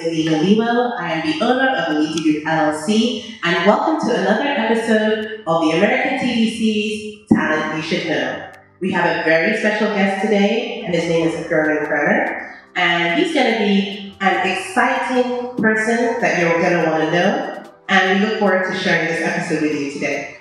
is Elena Limo. I am the owner of ALITI Group LLC, and welcome to another episode of the American TV series Talent You Should Know. We have a very special guest today, and his name is Kremer, and he's going to be an exciting person that you're going to want to know, and we look forward to sharing this episode with you today.